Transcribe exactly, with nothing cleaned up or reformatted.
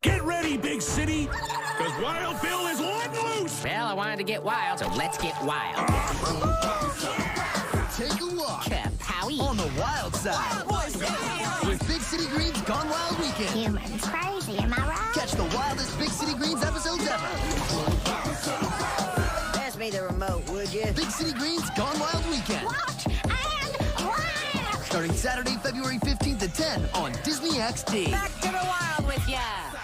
Get ready, Big City, because Wild Bill is letting loose. Well, I wanted to get wild, so let's get wild. Take a look Kapowie. on the wild side with Big City Greens Gone Wild Weekend. Humans crazy, am I right? Catch the wildest Big City Greens episodes ever. Pass me the remote, would you? Big City Greens Gone Wild Weekend. What? And wild! Starting Saturday, February fifteenth at ten on Disney X D. Back to the wild with ya!